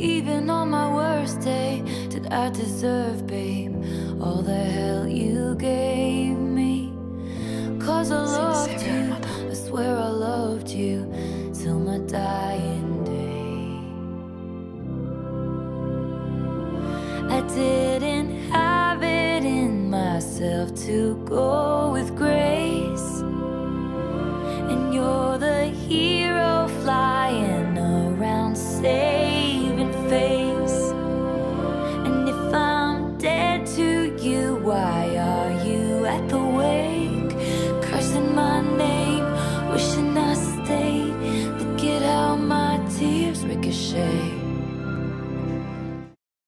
Even on my worst day, did I deserve, babe, all the hell you gave me? 'Cause I loved you, I swear I loved you till my dying day. I didn't have it in myself to go with grace, and you're the hero flying around saving face. And if I'm dead to you, why